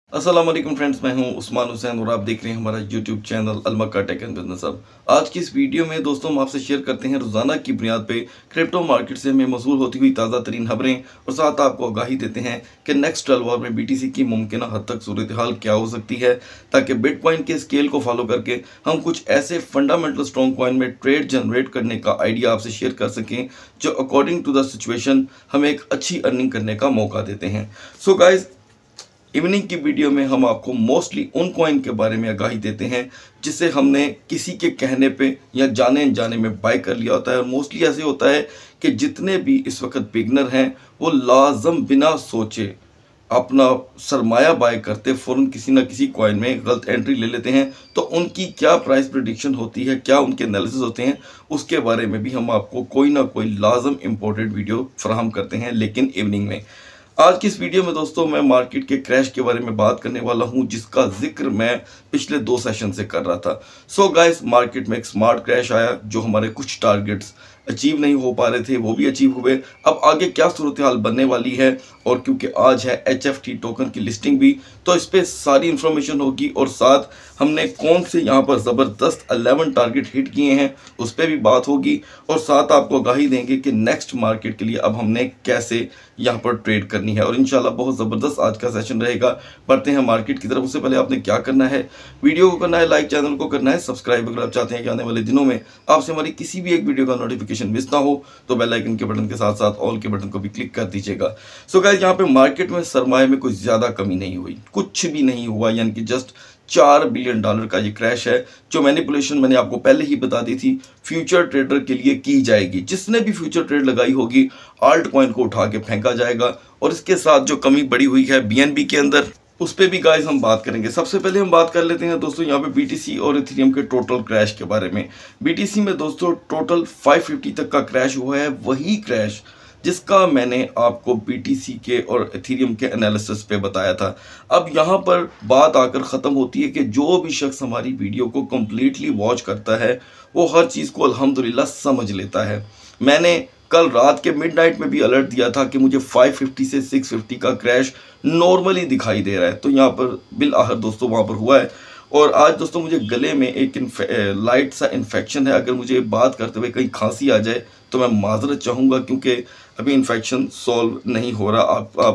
अस्सलाम वालेकुम फ्रेंड्स, मैं हूं उस्मान हुसैन और आप देख रहे हैं हमारा YouTube channel Almakka tech and business hub. आज की इस वीडियो में दोस्तों हम आपसे शेयर करते हैं रोजाना की बुनियाद पे क्रिप्टो मार्केट से हमें मौसूल होती हुई ताज़ा तरीन खबरें और साथ आपको आगाही देते हैं कि नेक्स्ट 12 आवर में BTC की मुमकिन हद तक सूरत हाल क्या हो सकती है, ताकि बिटकॉइन के स्केल को फॉलो करके हम कुछ ऐसे फंडामेंटल स्ट्रॉन्ग कॉइन में ट्रेड जनरेट करने का आइडिया आपसे शेयर कर सकें जो अकॉर्डिंग टू द सिचुएशन हमें एक अच्छी अर्निंग करने का मौका देते हैं। सो गाइज, इवनिंग की वीडियो में हम आपको मोस्टली उन कॉइन के बारे में आगाही देते हैं जिसे हमने किसी के कहने पे या जाने अनजाने में बाय कर लिया होता है। और मोस्टली ऐसे होता है कि जितने भी इस वक्त बिगनर हैं वो लाजम बिना सोचे अपना सरमाया बाय करते फ़ौरन किसी ना किसी कॉइन में गलत एंट्री ले लेते हैं। तो उनकी क्या प्राइस प्रिडिक्शन होती है, क्या उनके एनालिसिस होते हैं, उसके बारे में भी हम आपको कोई ना कोई लाजम इम्पोर्टेंट वीडियो फराहम करते हैं, लेकिन इवनिंग में। आज की इस वीडियो में दोस्तों मैं मार्केट के क्रैश के बारे में बात करने वाला हूं, जिसका जिक्र मैं पिछले 2 सेशन से कर रहा था। सो गाइस, मार्केट में एक स्मार्ट क्रैश आया जो हमारे कुछ टारगेट्स अचीव नहीं हो पा रहे थे वो भी अचीव हुए। अब आगे क्या सूरत हाल बनने वाली है, और क्योंकि आज है HFT टोकन की लिस्टिंग भी, तो इस पर सारी इंफॉर्मेशन होगी और साथ हमने कौन से यहाँ पर ज़बरदस्त 11 टारगेट हिट किए हैं उस पर भी बात होगी। और साथ आपको आगाही देंगे कि नेक्स्ट मार्केट के लिए अब हमने कैसे यहाँ पर ट्रेड करनी है। और इंशाल्लाह बहुत ज़बरदस्त आज का सेशन रहेगा। बढ़ते हैं मार्केट की तरफ। उससे पहले आपने क्या करना है, वीडियो को करना है लाइक, चैनल को करना है सब्सक्राइब। अगर आप चाहते हैं कि आने वाले दिनों में आपसे हमारी किसी भी एक वीडियो का नोटिफिकेशन मिस ना हो तो बेल आइकन के बटन के साथ साथ ऑल के बटन को भी क्लिक कर दीजिएगा। सो गाइस, यहाँ पे मार्केट में सरमाए में कोई ज़्यादा कमी नहीं हुई, कुछ भी नहीं हुआ, यानी कि जस्ट $4 बिलियन का ये क्रैश है। जो मैनिपुलेशन मैंने आपको पहले ही बता दी थी फ्यूचर ट्रेडर के लिए की जाएगी। जिसने भी फ्यूचर ट्रेड लगाई होगी आल्ट कॉइन को उठा के फेंका जाएगा। और इसके साथ जो कमी बड़ी हुई है BNB के अंदर, उस पर भी गाइस हम बात करेंगे। सबसे पहले हम बात कर लेते हैं दोस्तों यहाँ पे BTC और इथेरियम के टोटल क्रैश के बारे में। BTC में दोस्तों टोटल 550 तक का क्रैश हुआ है, वही क्रैश जिसका मैंने आपको BTC के और इथेरियम के एनालिसिस पे बताया था। अब यहाँ पर बात आकर ख़त्म होती है कि जो भी शख्स हमारी वीडियो को कम्प्लीटली वॉच करता है वो हर चीज़ को अल्हम्दुलिल्लाह समझ लेता है। मैंने कल रात के मिडनाइट में भी अलर्ट दिया था कि मुझे 550 से 650 का क्रैश नॉर्मली दिखाई दे रहा है, तो यहाँ पर बिल आखिर दोस्तों वहाँ पर हुआ है। और आज दोस्तों मुझे गले में एक लाइट सा इन्फेक्शन है। अगर मुझे बात करते हुए कहीं खांसी आ जाए तो मैं माजरत चाहूँगा, क्योंकि अभी इन्फेक्शन सॉल्व नहीं हो रहा।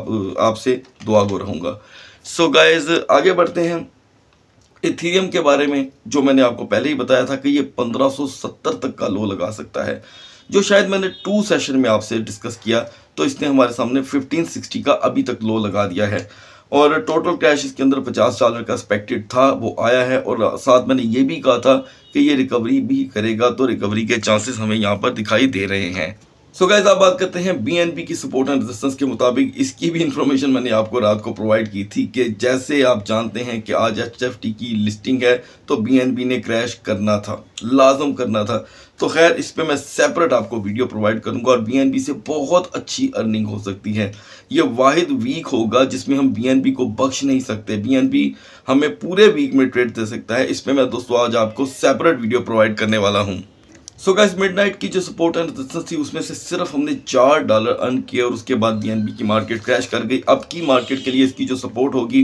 आपसे दुआ गो रहूँगा। सो गाइज, आगे बढ़ते हैं इथेरियम के बारे में। जो मैंने आपको पहले ही बताया था कि ये 1570 तक का लो लगा सकता है, जो शायद मैंने 2 सेशन में आपसे डिस्कस किया, तो इसने हमारे सामने 1560 का अभी तक लो लगा दिया है। और टोटल क्रैश इसके अंदर $50 का एक्सपेक्टेड था, वो आया है। और साथ मैंने ये भी कहा था कि ये रिकवरी भी करेगा, तो रिकवरी के चांसेस हमें यहाँ पर दिखाई दे रहे हैं। सो गाइस, आप बात करते हैं BNB की सपोर्ट एंड रेजिस्टेंस के मुताबिक। इसकी भी इंफॉर्मेशन मैंने आपको रात को प्रोवाइड की थी कि जैसे आप जानते हैं कि आज HFT की लिस्टिंग है, तो BNB ने क्रैश करना था, लाजम करना था। तो खैर, इस पे मैं सेपरेट आपको वीडियो प्रोवाइड करूंगा। और BNB से बहुत अच्छी अर्निंग हो सकती है। ये वाहिद वीक होगा जिसमें हम BNB को बख्श नहीं सकते। BNB हमें पूरे वीक में ट्रेड दे सकता है। इसमें मैं दोस्तों आज आपको सेपरेट वीडियो प्रोवाइड करने वाला हूँ। सो गाइस, मिडनाइट की जो सपोर्ट एंड रेजिस्टेंस थी उसमें से सिर्फ हमने $4 अर्न किए और उसके बाद BNB की मार्केट क्रैश कर गई। अब की मार्केट के लिए इसकी जो सपोर्ट होगी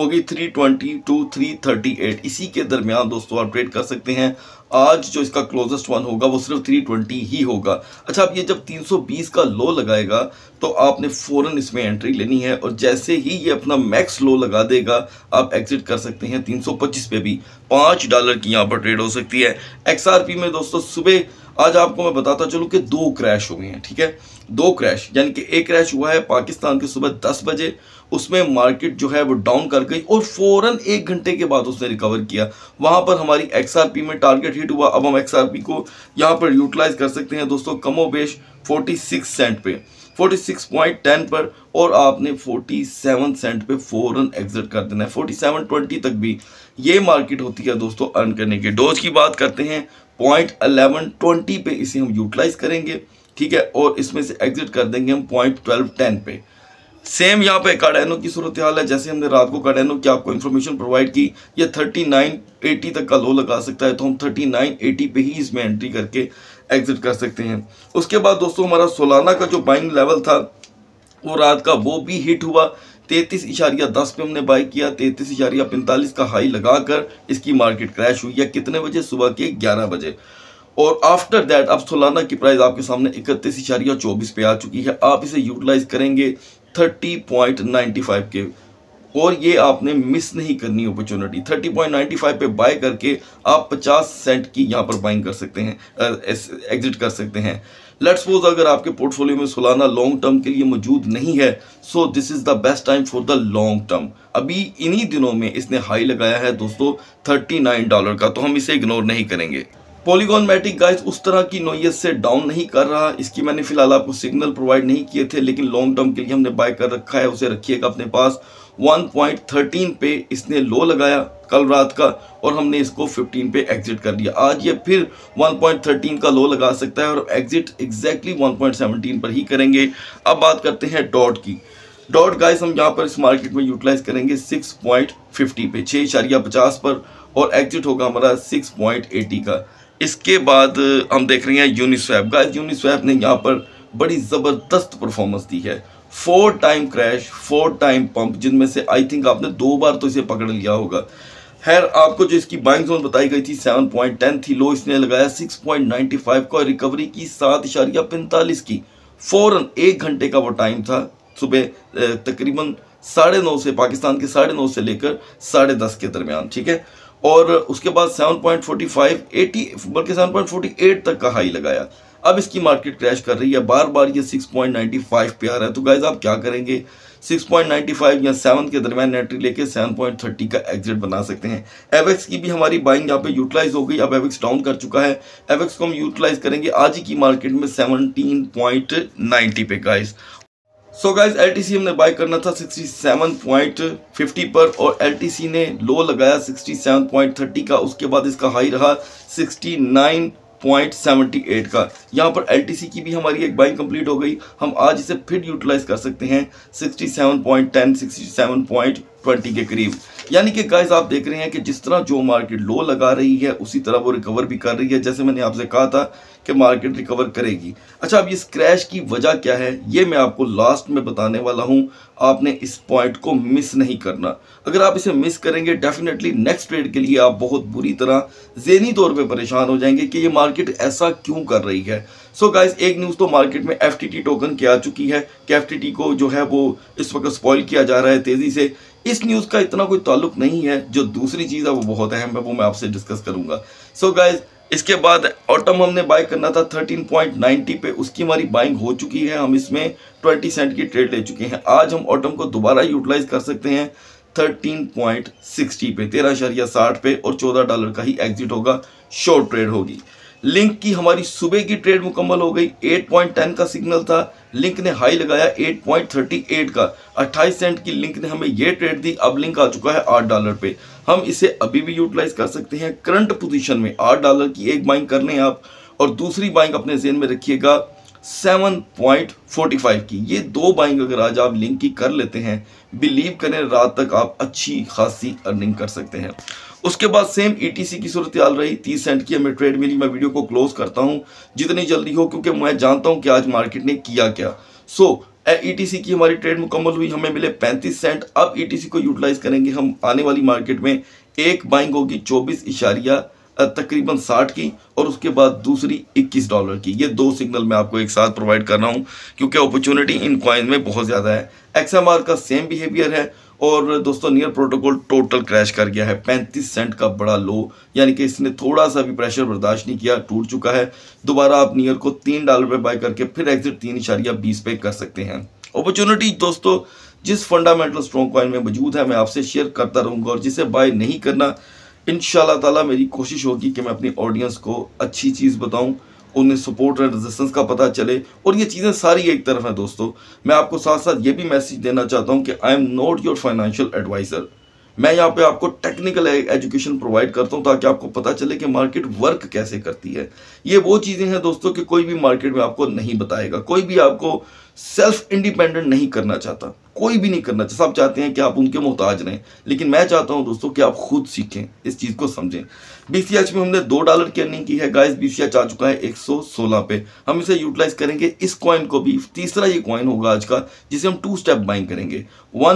320 टू 338, इसी के दरमियान दोस्तों आप ट्रेड कर सकते हैं। आज जो इसका क्लोजेस्ट वन होगा वो सिर्फ 320 ही होगा। अच्छा, अब ये जब 320 का लो लगाएगा तो आपने फ़ौरन इसमें एंट्री लेनी है, और जैसे ही ये अपना मैक्स लो लगा देगा आप एग्जिट कर सकते हैं। 325 पे भी $5 की यहाँ पर ट्रेड हो सकती है। XRP में दोस्तों सुबह आज आपको मैं बताता चलूँ कि 2 क्रैश हुए हैं, ठीक है, 2 क्रैश, यानी कि एक क्रैश हुआ है पाकिस्तान के सुबह 10 बजे, उसमें मार्केट जो है वो डाउन कर गई और फ़ौरन 1 घंटे के बाद उसने रिकवर किया। वहाँ पर हमारी XRP में टारगेट हिट हुआ। अब हम XRP को यहाँ पर यूटिलाइज कर सकते हैं दोस्तों कमोबेश 46 सेंट पे, 46.10 पर, और आपने 47 सेंट पे फ़ौरन एग्जिट कर देना है। 47.20 तक भी ये मार्केट होती है दोस्तों अर्न करने के। डोज की बात करते हैं 0.1120 पे इसे हम यूटिलाइज करेंगे, ठीक है, और इसमें से एग्जिट कर देंगे हम 0.1210 पे। सेम यहाँ पे कार्डेनो की सूरत हाल है। जैसे हमने रात को कार्डेनो की आपको इन्फॉर्मेशन प्रोवाइड की, ये 3980 तक का लो लगा सकता है, तो हम 3980 पे ही इसमें एंट्री करके एग्जिट कर सकते हैं। उसके बाद दोस्तों हमारा सोलाना का जो बाइंग लेवल था वो रात का वो भी हिट हुआ, 33.10 पे हमने बाय किया, 33.45 का हाई लगाकर इसकी मार्केट क्रैश हुई है। कितने बजे? सुबह के 11 बजे। और आफ्टर दैट अब सोलाना की प्राइस आपके सामने 31.24 पे आ चुकी है। आप इसे यूटिलाइज करेंगे 30.95 के, और ये आपने मिस नहीं करनी अपॉर्चुनिटी। 30.95 पे बाय करके आप 50 सेंट की यहाँ पर बाइंग कर सकते हैं, एग्जिट कर सकते हैं। लेट्स सपोज अगर आपके पोर्टफोलियो में सोलाना लॉन्ग टर्म के लिए मौजूद नहीं है, so this is the best time for the long term. अभी इन्हीं दिनों में इसने हाई लगाया है दोस्तों $39 का, तो हम इसे इग्नोर नहीं करेंगे। पॉलीगॉन मैटिक गाइस उस तरह की नोयस से डाउन नहीं कर रहा, इसकी मैंने फिलहाल आपको सिग्नल प्रोवाइड नहीं किए थे, लेकिन लॉन्ग टर्म के लिए हमने बाय कर रखा है, उसे रखिएगा अपने पास। 1.13 पे इसने लो लगाया कल रात का, और हमने इसको 15 पे एग्जिट कर लिया। आज ये फिर 1.13 का लो लगा सकता है और एग्जिट एग्जैक्टली 1.17 पर ही करेंगे। अब बात करते हैं डॉट की। डॉट गाइस हम यहाँ पर इस मार्केट में यूटिलाइज करेंगे 6.50 पे, 6.50 पर, और एग्जिट होगा हमारा 6.80 का। इसके बाद हम देख रहे हैं यूनिस्वैप। गाइस यूनिस्वैप ने यहाँ पर बड़ी ज़बरदस्त परफॉर्मेंस दी है। 4 टाइम क्रैश, 4 टाइम पंप, जिनमें से आई थिंक आपने 2 बार तो इसे पकड़ लिया होगा। खैर आपको जो इसकी बाइंग जोन बताई गई थी 7.10 थी, लो इसने लगाया 6.95 का, रिकवरी की 7.45 की। फौरन 1 घंटे का वो टाइम था, सुबह तकरीबन 9:30 से, पाकिस्तान के 9:30 से लेकर 10:30 के दरमियान, ठीक है। और उसके बाद 7.45, 80 बल्कि 7.48 तक का हाई लगाया। अब इसकी मार्केट क्रैश कर रही है, बार बार ये 6.95 पे आ रहा है। तो गाइज आप क्या करेंगे? 6.95 या 7 के दरमियान एंट्री लेके 7.30 का एग्जिट बना सकते हैं। एवेक्स की भी हमारी बाइंग यहाँ पे यूटिलाइज हो गई। अब एवेक्स डाउन कर चुका है, एवेक्स को हम यूटिलाइज करेंगे आज ही की मार्केट में 17.90 पे गाइज। सो गाइज एलटीसी हमने बाय करना था 67.50 पर, और एलटीसी ने लो लगाया 67.30 का। उसके बाद इसका हाई रहा 69.78 का। यहाँ पर एलटीसी की भी हमारी एक बाइंग कंप्लीट हो गई। हम आज इसे फिर यूटिलाइज कर सकते हैं 67.10, 67.20 के करीब। यानी कि गाइस आप देख रहे हैं कि जिस तरह जो मार्केट लो लगा रही है उसी तरह वो रिकवर भी कर रही है, जैसे मैंने आपसे कहा था कि मार्केट रिकवर करेगी। अच्छा, अब इस क्रैश की वजह क्या है ये मैं आपको लास्ट में बताने वाला हूं। आपने इस पॉइंट को मिस नहीं करना। अगर आप इसे मिस करेंगे डेफिनेटली नेक्स्ट ट्रेड के लिए आप बहुत बुरी तरह ज़हनी तौर पे परेशान हो जाएंगे कि ये मार्केट ऐसा क्यों कर रही है। सो गाइस एक न्यूज़ तो मार्केट में एफटीटी टोकन की आ चुकी है कि एफटीटी को जो है वो इस वक्त स्पॉइल किया जा रहा है तेज़ी से। इस न्यूज़ का इतना कोई ताल्लुक नहीं है। जो दूसरी चीज़ है वो बहुत अहम है, वो मैं आपसे डिस्कस करूंगा। सो गाइस इसके बाद ऑटम हमने बाय करना था 13.90 पे, उसकी हमारी बाइंग हो चुकी है। हम इसमें 20 सेंट की ट्रेड ले चुके हैं। आज हम ऑटम को दोबारा यूटिलाइज कर सकते हैं 13.60 पे, 13.60 पे, और $14 का ही एग्जिट होगा, शॉर्ट ट्रेड होगी। लिंक की हमारी सुबह की ट्रेड मुकम्मल हो गई। 8.10 का सिग्नल था, लिंक ने हाई लगाया 8.38 का। 28 सेंट की लिंक ने हमें ये ट्रेड दी। अब लिंक आ चुका है $8 पे। हम इसे अभी भी यूटिलाइज कर सकते हैं। करंट पोजीशन में $8 की एक बाइंग कर लें आप, और दूसरी बाइंग अपने ज़हन में रखिएगा 7.45 की। ये 2 बाइंग अगर आज आप लिंक की कर लेते हैं, बिलीव करें रात तक आप अच्छी खासी अर्निंग कर सकते हैं। उसके बाद सेम ईटीसी की सूरत हाल रही। 30 सेंट की हमें ट्रेड मिली। मैं वीडियो को क्लोज करता हूं जितनी जल्दी हो, क्योंकि मैं जानता हूं कि आज मार्केट ने किया क्या। सो ईटीसी की हमारी ट्रेड मुकम्मल हुई, हमें मिले 35 सेंट। अब ईटीसी को यूटिलाइज करेंगे हम आने वाली मार्केट में। एक बाइंग होगी 24 तकरीबन 60 की, और उसके बाद दूसरी $21 की। ये 2 सिग्नल मैं आपको एक साथ प्रोवाइड कर रहा हूँ क्योंकि अपॉर्चुनिटी इन कॉइन में बहुत ज़्यादा है। एक्सएमआर का सेम बिहेवियर है। और दोस्तों नियर प्रोटोकॉल टोटल क्रैश कर गया है, 35 सेंट का बड़ा लो, यानी कि इसने थोड़ा सा भी प्रेशर बर्दाश्त नहीं किया, टूट चुका है। दोबारा आप नियर को $3 पे बाय करके फिर एग्जिट 3.20 पे कर सकते हैं। अपॉर्चुनिटी दोस्तों जिस फंडामेंटल स्ट्रॉन्ग कॉइन में मौजूद है मैं आपसे शेयर करता रहूँगा, और जिसे बाय नहीं करना इंशाल्लाह ताला मेरी कोशिश होगी कि मैं अपनी ऑडियंस को अच्छी चीज़ बताऊं, उन्हें सपोर्ट एंड रेजिस्टेंस का पता चले। और ये चीज़ें सारी एक तरफ हैं दोस्तों। मैं आपको साथ साथ ये भी मैसेज देना चाहता हूं कि I am not your financial adviser. मैं यहाँ पे आपको टेक्निकल एजुकेशन प्रोवाइड करता हूँ ताकि आपको पता चले कि मार्केट वर्क कैसे करती है। ये वो चीज़ें हैं दोस्तों कि कोई भी मार्केट में आपको नहीं बताएगा, कोई भी आपको सेल्फ इंडिपेंडेंट नहीं करना चाहता, कोई भी नहीं करना चाहता। सब चाहते हैं कि आप उनके मोहताज रहें, लेकिन मैं चाहता हूं दोस्तों कि आप खुद सीखें, इस चीज़ को समझें। BCH में हमने $2 की अर्निंग की है गाइस। BCH आ चुका है 116 पे। हम इसे यूटिलाइज करेंगे। इस कॉइन को भी, तीसरा ये कॉइन होगा आज का जिसे हम 2 स्टेप बाइंग करेंगे।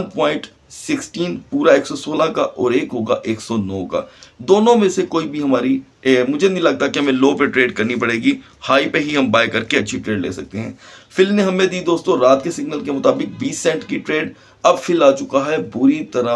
1.16 पूरा 116 का और एक होगा 109 का। दोनों में से कोई भी हमारी मुझे नहीं लगता कि हमें लो पे ट्रेड करनी पड़ेगी, हाई पे ही हम बाय करके अच्छी ट्रेड ले सकते हैं। फिल ने हमें दी दोस्तों रात के सिग्नल के मुताबिक 20 सेंट की ट्रेड। अब फिल आ चुका है बुरी तरह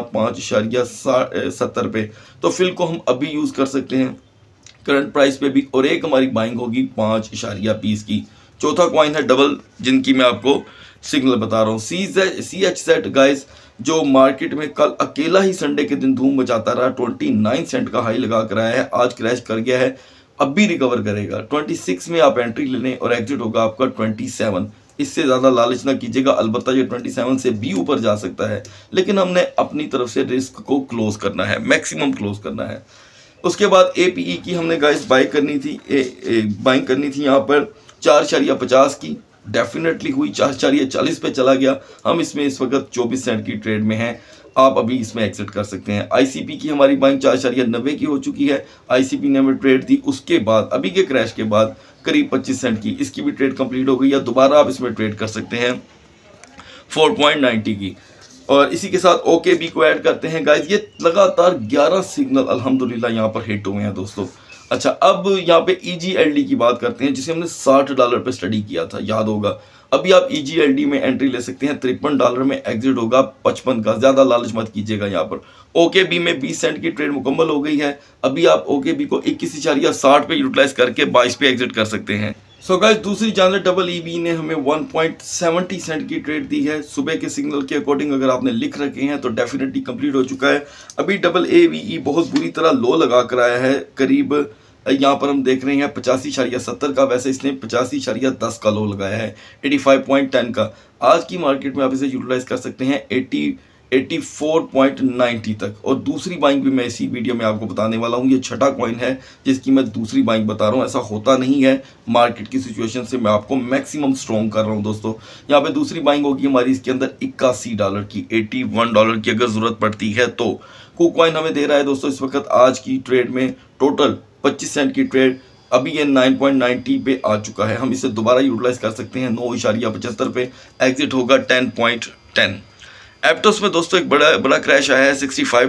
5.70 पे, तो फिल को हम अभी यूज कर सकते हैं करंट प्राइस पे भी। और एक हमारी बाइंग होगी 5.20 की। चौथा कॉइन है डबल, जिनकी मैं आपको सिग्नल बता रहा हूँ। CHZ गाइस, जो मार्केट में कल अकेला ही संडे के दिन धूम मचाता रहा, 29 सेंट का हाई लगा कर आया है, आज क्रैश कर गया है, अब भी रिकवर करेगा। 26 में आप एंट्री ले लें और एग्जिट होगा आपका 27। इससे ज़्यादा लालच ना कीजिएगा, अलबत्ता ये 27 से भी ऊपर जा सकता है, लेकिन हमने अपनी तरफ से रिस्क को क्लोज करना है, मैक्सिमम क्लोज करना है। उसके बाद APE की हमने गाइस बाइंग करनी थी यहाँ पर 4.50 की, डेफिनेटली हुई, 4.40 पे चला गया। हम इसमें इस वक्त 24 सेंट की ट्रेड में हैं, आप अभी इसमें एग्जिट कर सकते हैं। ICP की हमारी बाइंग 4.90 की हो चुकी है। ICP ने हमें ट्रेड दी, उसके बाद अभी के क्रैश के बाद करीब 25 सेंट की, इसकी भी ट्रेड कंप्लीट हो गई, या दोबारा आप इसमें ट्रेड कर सकते हैं 4.90 की। और इसी के साथ OKB को ऐड करते हैं गाइस। ये लगातार 11 सिग्नल अल्हम्दुलिल्लाह यहाँ पर हिट हुए हैं दोस्तों। अच्छा, अब यहाँ पे EGLD की बात करते हैं, जिसे हमने $60 पे स्टडी किया था, याद होगा। अभी आप EGLD में एंट्री ले सकते हैं, $53 में एग्जिट होगा 55 का। ज्यादा लालच मत कीजिएगा यहाँ पर। OKB में 20 सेंट की ट्रेड मुकम्मल हो गई है। अभी आप OKB को 21.60 पे यूटिलाइज करके 22 पे एग्जिट कर सकते हैं। सो गाइस, दूसरी जानवर EEB ने हमें 1.70 सेंट की ट्रेड दी है। सुबह के सिग्नल के अकॉर्डिंग अगर आपने लिख रखे हैं तो डेफिनेटली कंप्लीट हो चुका है। अभी AAVE बहुत बुरी तरह लो लगा कर आया है, करीब यहाँ पर हम देख रहे हैं 85.70 का। वैसे इसने 85.10 का लो लगाया है, 85.10 का। आज की मार्केट में आप इसे यूटिलाइज कर सकते हैं 84.90 तक। और दूसरी बाइंग भी मैं इसी वीडियो में आपको बताने वाला हूँ। ये छठा कॉइन है जिसकी मैं दूसरी बाइंग बता रहा हूँ। ऐसा होता नहीं है, मार्केट की सिचुएशन से मैं आपको मैक्सिमम स्ट्रॉन्ग कर रहा हूँ दोस्तों। यहाँ पे दूसरी बाइंग होगी हमारी इसके अंदर $81 की, $81 की अगर जरूरत पड़ती है तो। KuCoin हमें दे रहा है दोस्तों इस वक्त आज की ट्रेड में टोटल 25 सेंट की ट्रेड। अभी ये 9.90 पे आ चुका है, हम इसे दोबारा यूटिलाइज कर सकते हैं 9.75 पे, एग्जिट होगा 10.10। एप्टोस में दोस्तों एक बड़ा क्रैश आया है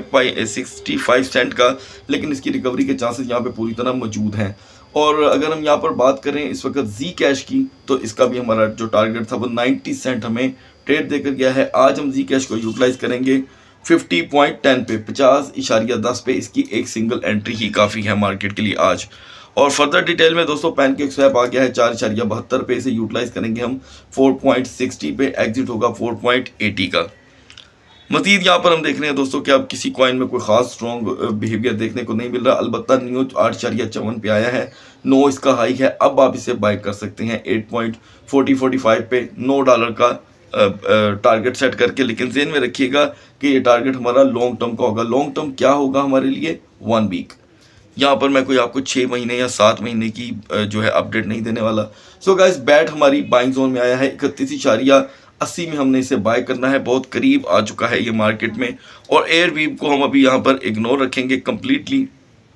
65 सेंट का, लेकिन इसकी रिकवरी के चांसेस यहाँ पे पूरी तरह मौजूद हैं। और अगर हम यहाँ पर बात करें इस वक्त Zcash की, तो इसका भी हमारा जो टारगेट था वो 90 सेंट हमें ट्रेड देकर गया है। आज हम Zcash को यूटिलाइज करेंगे 50.10 पे, 50.10 पे। इसकी एक सिंगल एंट्री ही काफ़ी है मार्केट के लिए आज। और फर्दर डिटेल में दोस्तों पैनकेक स्वैप आ गया है 4.72 पे, इसे यूटिलाइज करेंगे हम 4.60 पे, एग्जिट होगा 4.80 का। मजीद यहाँ पर हम देख रहे हैं दोस्तों कि अब किसी कॉइन में कोई खास स्ट्रॉन्ग बिहेवियर देखने को नहीं मिल रहा। अलबत्ता न्यू 8.54 पे आया है, 9 इसका हाई है। अब आप इसे बाय कर सकते हैं 8.45 पे, $9 का टारगेट सेट करके। लेकिन ज़हन में रखिएगा कि ये टारगेट हमारा लॉन्ग टर्म का होगा। लॉन्ग टर्म क्या होगा हमारे लिए? 1 वीक। यहाँ पर मैं कोई आपको 6 महीने या 7 महीने की जो है अपडेट नहीं देने वाला। सो गाइस, बैट हमारी बाइंग जोन में आया है 31.80 में हमने इसे बाय करना है। बहुत करीब आ चुका है ये मार्केट में। और एयरवीव को हम अभी यहाँ पर इग्नोर रखेंगे कम्प्लीटली।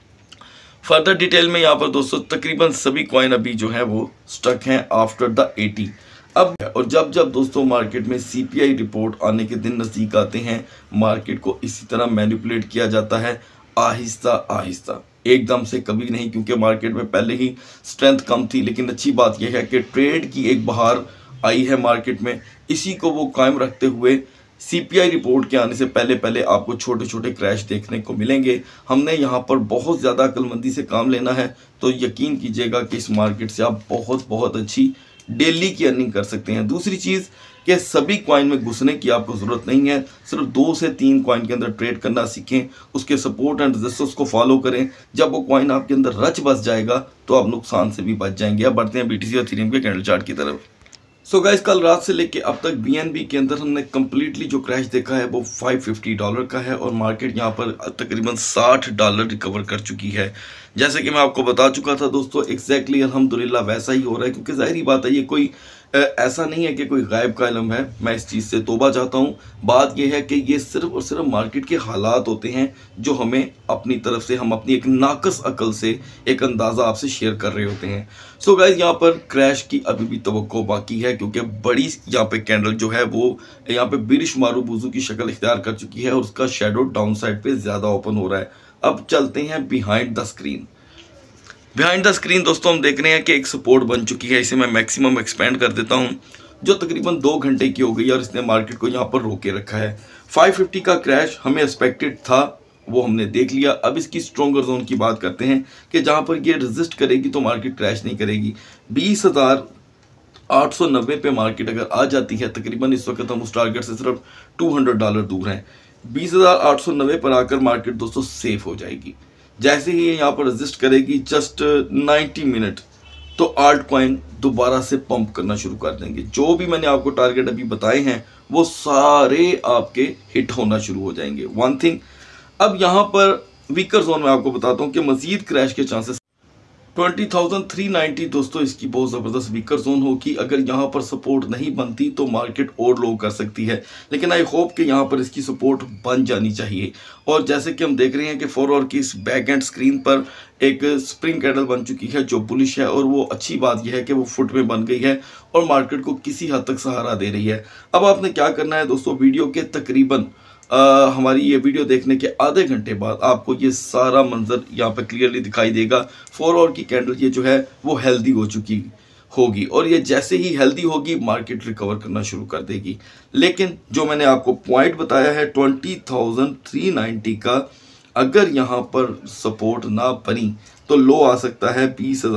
फर्दर डिटेल में यहाँ पर दोस्तों तकरीबन सभी कॉइन अभी जो है वो स्टक हैं आफ्टर द 80। अब और जब दोस्तों मार्केट में CPI रिपोर्ट आने के दिन नज़दीक आते हैं, मार्केट को इसी तरह मैनिपुलेट किया जाता है, आहिस्ता आहिस्ता, एकदम से कभी नहीं, क्योंकि मार्केट में पहले ही स्ट्रेंथ कम थी। लेकिन अच्छी बात यह है कि ट्रेड की एक बहार आई है मार्केट में, इसी को वो कायम रखते हुए CPI रिपोर्ट के आने से पहले आपको छोटे छोटे क्रैश देखने को मिलेंगे। हमने यहाँ पर बहुत ज़्यादा अक्लमंदी से काम लेना है, तो यकीन कीजिएगा कि इस मार्केट से आप बहुत अच्छी डेली की अर्निंग कर सकते हैं। दूसरी चीज़ कि सभी कॉइन में घुसने की आपको ज़रूरत नहीं है, सिर्फ 2 से 3 कॉइन के अंदर ट्रेड करना सीखें, उसके सपोर्ट एंड रेजिस्टेंस को फॉलो करें। जब वो कॉइन आपके अंदर रच बस जाएगा तो आप नुकसान से भी बच जाएंगे। अब बढ़ते हैं BTC और इथेरियम के कैंडल चार्ट की तरफ। सो गाइस, कल रात से लेके अब तक बीएनबी के अंदर हमने कम्प्लीटली जो क्रैश देखा है वो $550 का है और मार्केट यहाँ पर तकरीबन $60 रिकवर कर चुकी है। जैसे कि मैं आपको बता चुका था दोस्तों, एग्जैक्टली अल्हम्दुलिल्लाह वैसा ही हो रहा है, क्योंकि जाहिर बात है ये कोई ऐसा नहीं है कि कोई गायब का इल्म है। मैं इस चीज़ से तौबा चाहता हूँ। बात यह है कि ये सिर्फ और सिर्फ मार्केट के हालात होते हैं जो हमें अपनी तरफ से, हम अपनी एक नाकस अकल से एक अंदाज़ा आपसे शेयर कर रहे होते हैं। सो गाइज, यहाँ पर क्रैश की अभी भी तवक्को बाकी है, क्योंकि बड़ी यहाँ पे कैंडल जो है वो यहाँ पे बिरिश मारूबुजू की शक्ल इख्तियार कर चुकी है और उसका शेडो डाउन साइड पे ज़्यादा ओपन हो रहा है। अब चलते हैं behind the screen. Behind the screen दोस्तों हम देख रहे हैं कि एक सपोर्ट बन चुकी है। इसे मैं मैक्सिमम एक्सपेंड कर देता हूं, जो तकरीबन 2 घंटे की हो गई है और इसने मार्केट को यहां पर रोके रखा है। 550 का क्रैश हमें एक्सपेक्टेड था, वो हमने देख लिया। अब इसकी स्ट्रॉन्गर जोन की बात करते हैं कि जहां पर ये रेजिस्ट करेगी तो मार्केट क्रैश नहीं करेगी। 20,890 पे मार्केट अगर आ जाती है, तकरीबन इस वक्त हम उस टारगेट से सिर्फ $200 दूर हैं। 20,890 पर आकर मार्केट दोस्तों सेफ हो जाएगी। जैसे ही ये यहाँ पर रेजिस्ट करेगी जस्ट 90 मिनट, तो आल्ट कॉइन दोबारा से पंप करना शुरू कर देंगे। जो भी मैंने आपको टारगेट अभी बताए हैं वो सारे आपके हिट होना शुरू हो जाएंगे। वन थिंग, अब यहाँ पर वीकर जोन में आपको बताता हूँ कि मजीद क्रैश के चांसेस 20,390 दोस्तों इसकी बहुत ज़बरदस्त वीकर जोन होगी। अगर यहाँ पर सपोर्ट नहीं बनती तो मार्केट और लो कर सकती है, लेकिन आई होप कि यहाँ पर इसकी सपोर्ट बन जानी चाहिए। और जैसे कि हम देख रहे हैं कि 4 आवर की इस बैक एंड स्क्रीन पर एक स्प्रिंग कैंडल बन चुकी है जो बुलिश है, और वो अच्छी बात यह है कि वो फुट में बन गई है और मार्केट को किसी हद तक सहारा दे रही है। अब आपने क्या करना है दोस्तों, वीडियो के तकरीबन हमारी ये वीडियो देखने के आधे घंटे बाद आपको ये सारा मंजर यहाँ पे क्लियरली दिखाई देगा। 4 आवर की कैंडल ये जो है वो हेल्दी हो चुकी होगी, और ये जैसे ही हेल्दी होगी मार्केट रिकवर करना शुरू कर देगी। लेकिन जो मैंने आपको पॉइंट बताया है 20,390 का, अगर यहाँ पर सपोर्ट ना बनी तो लो आ सकता है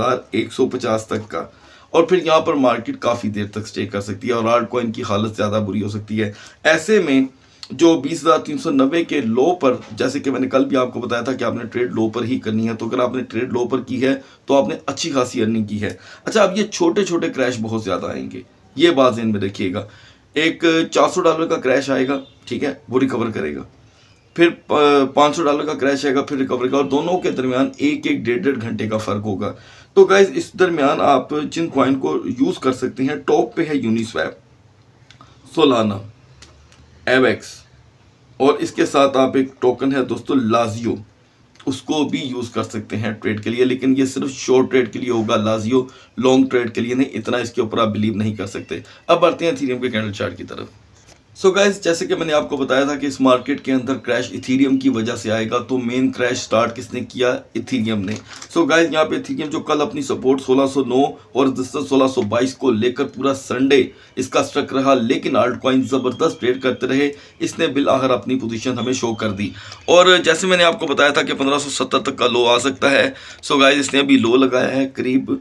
20,150 तक का, और फिर यहाँ पर मार्केट काफ़ी देर तक स्टे कर सकती है और आल्ट कॉइन की हालत ज़्यादा बुरी हो सकती है। ऐसे में जो 20,390 के लो पर, जैसे कि मैंने कल भी आपको बताया था कि आपने ट्रेड लो पर ही करनी है, तो अगर आपने ट्रेड लो पर की है तो आपने अच्छी खासी अर्निंग की है। अच्छा, अब ये छोटे छोटे क्रैश बहुत ज़्यादा आएंगे, ये बात ध्यान में रखिएगा। एक $400 का क्रैश आएगा, ठीक है, वो रिकवर करेगा। फिर $500 का क्रैश आएगा, फिर रिकवर करेगा, और दोनों के दरमियान एक एक 1.5 घंटे का फ़र्क होगा। तो गाइज, इस दरमियान आप जिन कॉइन को यूज़ कर सकते हैं, टॉप पे है यूनिस्वैप, सोलाना, एवेक्स, और इसके साथ आप एक टोकन है दोस्तों लाजियो, उसको भी यूज़ कर सकते हैं ट्रेड के लिए, लेकिन ये सिर्फ शॉर्ट ट्रेड के लिए होगा लाजियो, लॉन्ग ट्रेड के लिए नहीं। इतना इसके ऊपर आप बिलीव नहीं कर सकते। अब बढ़ते हैं इथेरियम के कैंडल चार्ट की तरफ। सो गाइज, जैसे कि मैंने आपको बताया था कि इस मार्केट के अंदर क्रैश इथेरियम की वजह से आएगा, तो मेन क्रैश स्टार्ट किसने किया? इथेरियम ने। सो गाइज, यहाँ पे इथेरियम जो कल अपनी सपोर्ट 1609 और रेजिस्टेंस 1622 को लेकर पूरा संडे इसका स्ट्रक रहा, लेकिन आल्ट कॉइन जबरदस्त ट्रेड करते रहे। इसने बिल आखिर अपनी पोजीशन हमें शो कर दी, और जैसे मैंने आपको बताया था कि 1570 तक का लो आ सकता है। सो गाइज, इसने अभी लो लगाया है करीब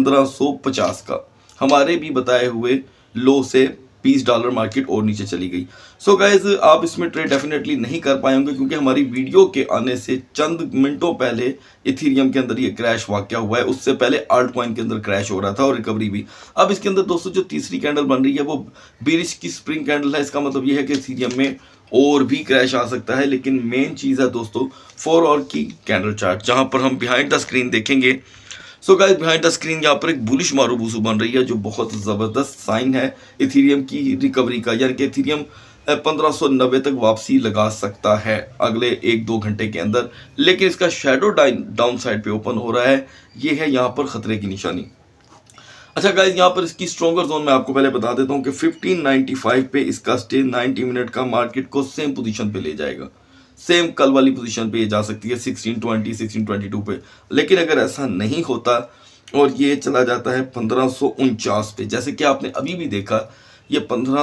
1550 का, हमारे भी बताए हुए लो से $20 मार्केट और नीचे चली गई। सो गाइज, आप इसमें ट्रेड डेफिनेटली नहीं कर पाएंगे, क्योंकि हमारी वीडियो के आने से चंद मिनटों पहले इथेरियम के अंदर ये क्रैश वाक़या हुआ है। उससे पहले आल्ट कॉइन के अंदर क्रैश हो रहा था और रिकवरी भी। अब इसके अंदर दोस्तों जो तीसरी कैंडल बन रही है वो बेरिश की स्प्रिंग कैंडल है। इसका मतलब ये है कि इथेरियम में और भी क्रैश आ सकता है। लेकिन मेन चीज़ है दोस्तों 4 आवर की कैंडल चार्ट, जहाँ पर हम बिहाइंड द स्क्रीन देखेंगे। So guys, behind the screen यहाँ पर एक बुलिश मारूबुसू बन रही है, जो बहुत ज़बरदस्त साइन है इथेरियम की रिकवरी का, यानी कि इथेरियम 1590 तक वापसी लगा सकता है अगले 1-2 घंटे के अंदर। लेकिन इसका शेडो डाउन साइड पे ओपन हो रहा है, ये है यहाँ पर खतरे की निशानी। अच्छा गाइज, यहाँ पर इसकी स्ट्रॉन्गर जोन मैं आपको पहले बता देता हूँ कि 1595 पे इसका स्टे 90 मिनट का मार्केट को सेम पोजीशन पे ले जाएगा। सेम कल वाली पोजीशन पे ये जा सकती है 1620 1622 पे। लेकिन अगर ऐसा नहीं होता और ये चला जाता है 1549 पे, जैसे कि आपने अभी भी देखा, ये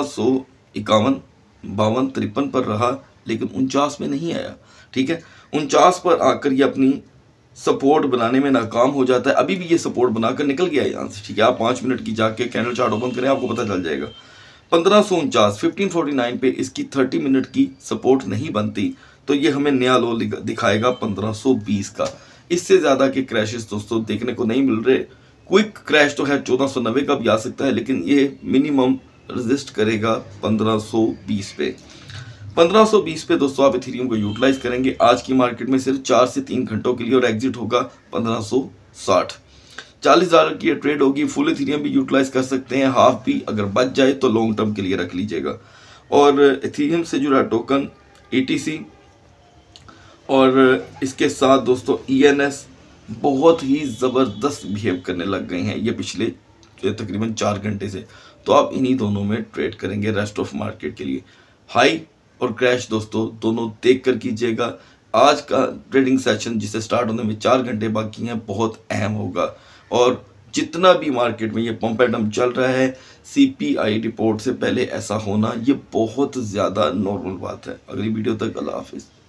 1551 52 53 पर रहा, लेकिन 49 में नहीं आया। ठीक है, 49 पर आकर ये अपनी सपोर्ट बनाने में नाकाम हो जाता है। अभी भी ये सपोर्ट बनाकर निकल गया है यहाँ से। ठीक है, आप 5 मिनट की जाके कैंडल चार्ट ओपन करें, आपको पता चल जाएगा। 1549 1549 पे इसकी 30 मिनट की सपोर्ट नहीं बनती तो ये हमें नया लो दिखाएगा 1520 का। इससे ज़्यादा के क्रैशेस दोस्तों देखने को नहीं मिल रहे। क्विक क्रैश तो है 1490 का भी आ सकता है, लेकिन ये मिनिमम रेजिस्ट करेगा 1520 पे। 1520 पे दोस्तों आप इथेरियम को यूटिलाइज करेंगे आज की मार्केट में सिर्फ 4 से 3 घंटों के लिए, और एग्जिट होगा 1560। 40,000 की ट्रेड होगी। फुल इथेरियम भी यूटिलाइज कर सकते हैं, हाफ भी अगर बच जाए तो लॉन्ग टर्म के लिए रख लीजिएगा। और इथेरियम से जुड़ा टोकन ETC और इसके साथ दोस्तों ENS बहुत ही ज़बरदस्त बिहेव करने लग गए हैं ये पिछले तकरीबन 4 घंटे से। तो आप इन्हीं दोनों में ट्रेड करेंगे रेस्ट ऑफ मार्केट के लिए। हाई और क्रैश दोस्तों दोनों देख कर कीजिएगा। आज का ट्रेडिंग सेशन जिसे स्टार्ट होने में 4 घंटे बाकी हैं बहुत अहम होगा, और जितना भी मार्केट में ये पंप एंड डंप चल रहा है, CPI रिपोर्ट से पहले ऐसा होना ये बहुत ज़्यादा नॉर्मल बात है। अगली वीडियो तक अल्लाह हाफिज़।